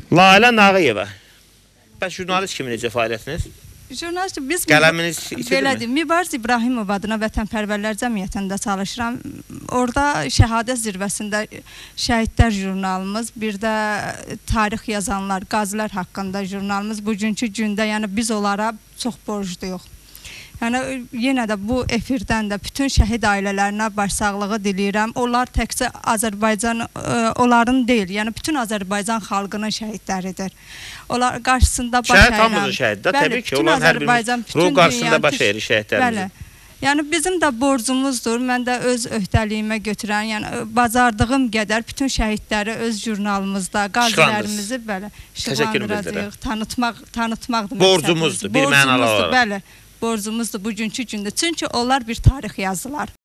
Lalə Nağıyeva. Bəs jurnalist kimi necə fəaliyyətiniz? Jurnalist biz Qələminiz itirdirmi? Belədir. Mübariz İbrahimov adına Vətənpərvərlər Cəmiyyətində çalışıram. Orada şəhadət zirvəsində şəhidlər jurnalımız, bir də tarix yazanlar, qazilər haqqında jurnalımız bugünkü gündə, yəni biz onlara çox borcluyuq. Yəni yenə də bu efirdən də bütün şəhid ailələrinə başsağlığı diləyirəm. Onlar təkcə Azərbaycan onların deyil, yəni bütün Azərbaycan xalqının şəhidləridir. Onlar qarşısında baş əyirəm. Şəhid hamımızın şəhiddə, təbii ki, onların hər birimiz ruh qarşısında baş əyir şəhidlərimizin. Yəni bizim də borcumuzdur. Mən də öz öhdəliyimə götürən, yəni bacardığım qədər bütün şəhidləri öz jurnalımızda, qazilərimizi belə işıqlandıracağıq, tanıtmaqdır. Borcumuzdur, bir mənalı olaraq. Bəli. Borcumuzdur bugünkü gündə. Çünki onlar bir tarix yazdılar.